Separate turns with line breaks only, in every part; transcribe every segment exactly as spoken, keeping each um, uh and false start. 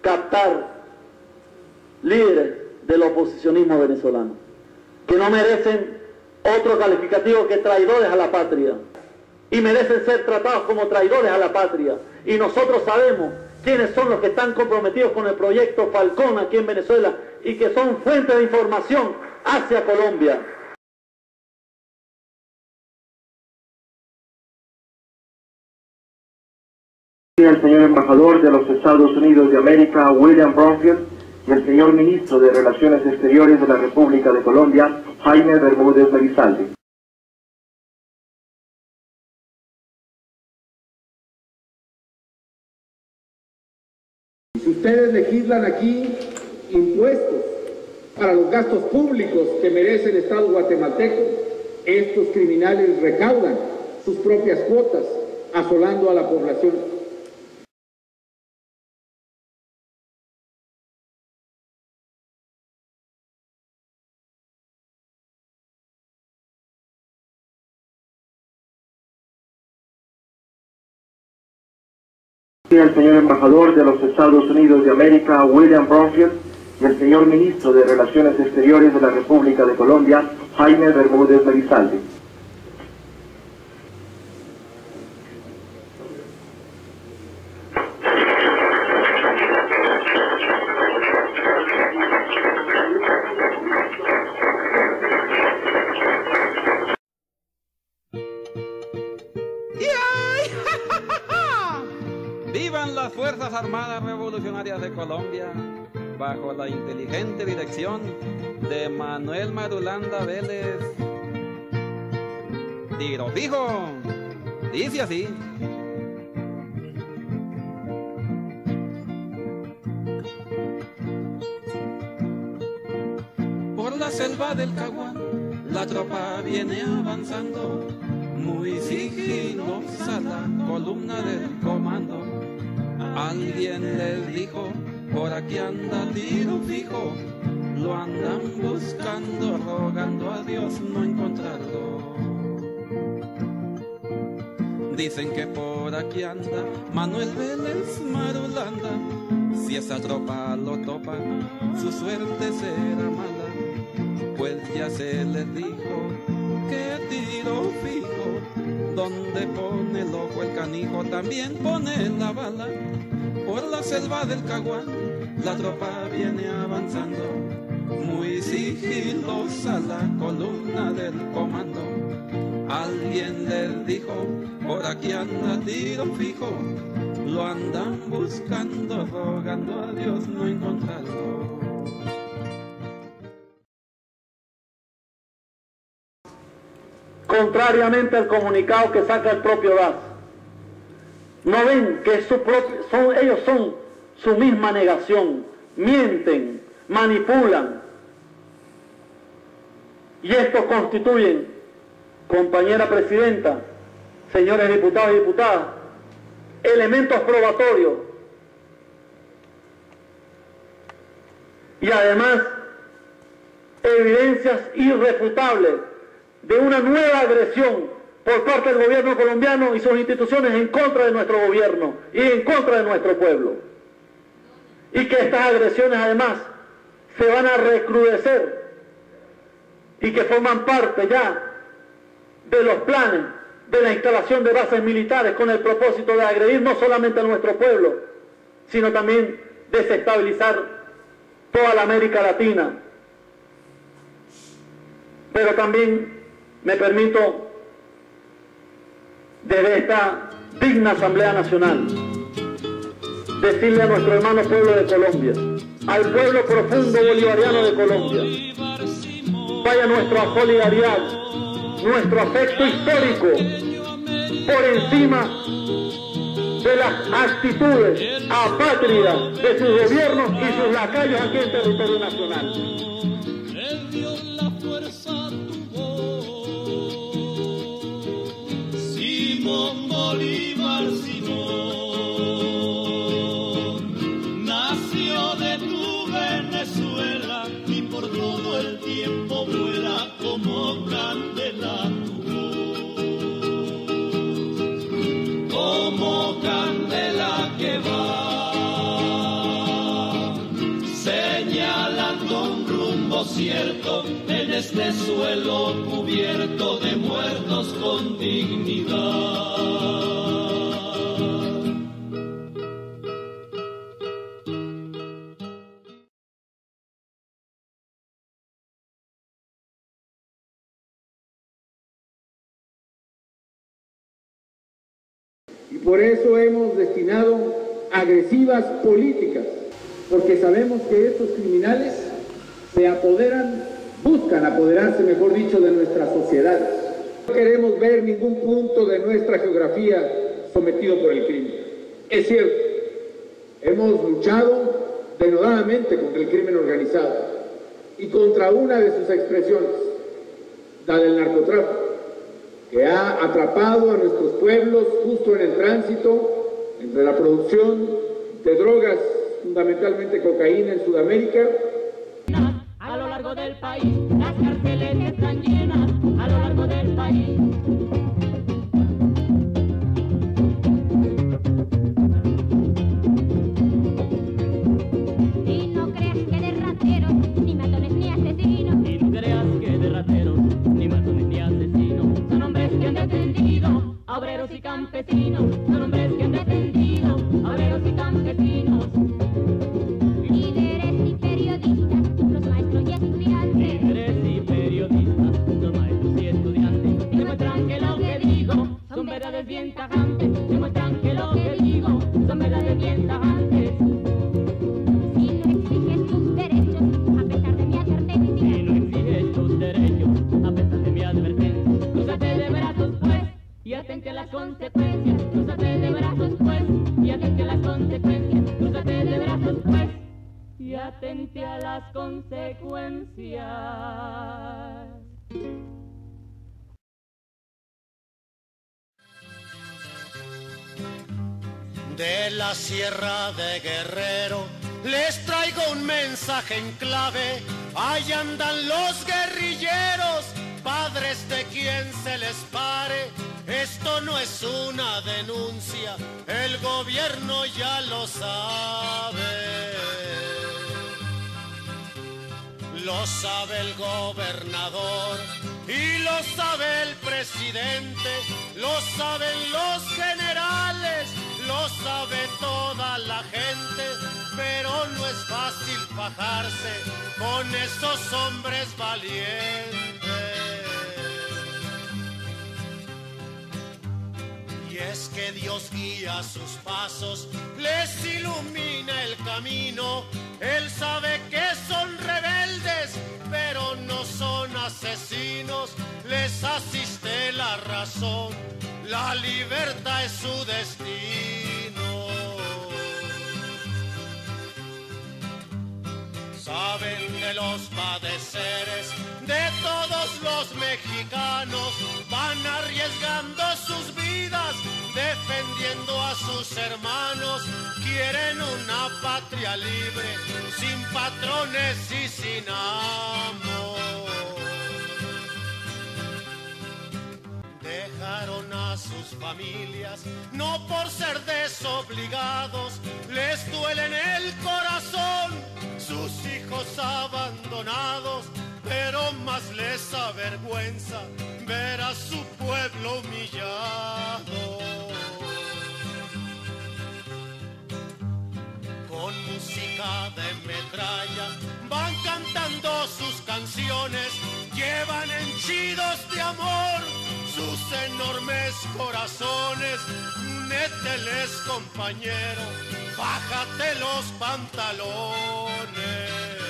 captar líderes del oposicionismo venezolano, que no merecen otro calificativo que traidores a la patria, y merecen ser tratados como traidores a la patria. Y nosotros sabemos quiénes son los que están comprometidos con el proyecto Falcón aquí en Venezuela y que son fuentes de información hacia Colombia.
El señor embajador de los Estados Unidos de América, William Bromfield, y el señor ministro de Relaciones Exteriores de la República de Colombia, Jaime Bermúdez Merizalde.
Si ustedes legislan aquí impuestos para los gastos públicos que merece el Estado guatemalteco, estos criminales recaudan sus propias cuotas, asolando a la población.
El señor embajador de los Estados Unidos de América, William Bromfield, y el señor ministro de Relaciones Exteriores de la República de Colombia, Jaime Bermúdez Merizalde.
¡Vivan las Fuerzas Armadas Revolucionarias de Colombia! Bajo la inteligente dirección de Manuel Marulanda Vélez. Tiro fijo. Dice así. Por la selva del Caguán, la tropa viene avanzando, muy sigilosa la columna del comando. Alguien les dijo, por aquí anda tiro fijo, lo andan buscando, rogando a Dios no encontrarlo. Dicen que por aquí anda Manuel Vélez Marulanda, si esa tropa lo topa, su suerte será mala, pues ya se les dijo que tiro fijo, donde pone el ojo el canijo también pone la bala. Por la selva del Caguán, la tropa viene avanzando, muy sigilosa la columna del comando. Alguien les dijo, por aquí anda tiro fijo, lo andan buscando, rogando a Dios no encontrarlo.
Contrariamente al comunicado que saca el propio D A S, no ven que su propio, son, ellos son su misma negación, mienten, manipulan, y estos constituyen, compañera presidenta, señores diputados y diputadas, elementos probatorios y además evidencias irrefutables de una nueva agresión por parte del gobierno colombiano y sus instituciones en contra de nuestro gobierno y en contra de nuestro pueblo. Y que estas agresiones además se van a recrudecer y que forman parte ya de los planes de la instalación de bases militares con el propósito de agredir no solamente a nuestro pueblo, sino también desestabilizar toda la América Latina. Pero también me permito, desde esta digna Asamblea Nacional, decirle a nuestro hermano pueblo de Colombia, al pueblo profundo bolivariano de Colombia, vaya nuestra solidaridad, nuestro afecto histórico por encima de las actitudes apátridas de sus gobiernos y sus lacayos aquí en territorio nacional.
Simón Bolívar, Simón, nació de tu Venezuela y por todo el tiempo vuela como candela tu voz, como candela que va este suelo cubierto de muertos con dignidad.
Y por eso hemos destinado agresivas políticas, porque sabemos que estos criminales se apoderan, buscan apoderarse, mejor dicho, de nuestras sociedades. No queremos ver ningún punto de nuestra geografía sometido por el crimen. Es cierto, hemos luchado denodadamente contra el crimen organizado y contra una de sus expresiones, la del narcotráfico, que ha atrapado a nuestros pueblos justo en el tránsito entre la producción de drogas, fundamentalmente cocaína en Sudamérica.
A lo largo del país, las cárceles están llenas, a lo largo del país. Y no creas que de rateros, ni matones ni asesinos. Y no creas que de rateros, ni matones ni asesinos. Son hombres que han defendido a obreros y campesinos. Son hombres que han defendido a obreros y campesinos. Líderes y periodistas, los maestros y estudiantes. Líderes y periodistas, los maestros y estudiantes. Demuestran que lo que digo son verdades bien tajantes. Demuestran que lo que digo son verdades bien tajantes. Si no exiges tus derechos, a pesar de mi advertencia. Si no exiges tus derechos, a pesar de mi advertencia. Crúzate de brazos pues, y atente a las consecuencias. Crúzate de brazos pues, y atente a las consecuencias. Crúzate de brazos pues, y atente a las consecuencias.
De la Sierra de Guerrero les traigo un mensaje en clave. Ahí andan los guerrilleros, padres de quien se les pare. Esto no es una denuncia, el gobierno ya lo sabe. Lo sabe el gobernador y lo sabe el presidente, lo saben los generales, lo sabe toda la gente, pero no es fácil fajarse con esos hombres valientes. Y es que Dios guía sus pasos, les ilumina el camino. Él sabe que son rebeldes, pero no son asesinos. Les asiste la razón, la libertad es su destino. Saben de los padeceres de todos los mexicanos, van arriesgando sus vidas, defendiendo a sus hermanos. Quieren una patria libre, sin patrones y sin amo. Dejaron a sus familias, no por ser desobligados, les duele en el corazón sus hijos abandonados, pero más les avergüenza ver a su pueblo humillado. Con música de metralla van cantando sus canciones, llevan henchidos de amor sus enormes corazones. Úneteles, compañero, bájate los pantalones.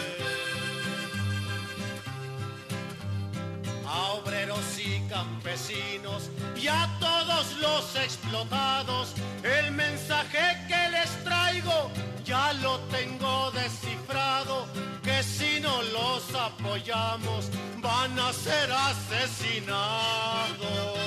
A obreros y campesinos y a todos los explotados, el mensaje que les traigo ya lo tengo descifrado, que si no los apoyamos van a ser asesinados.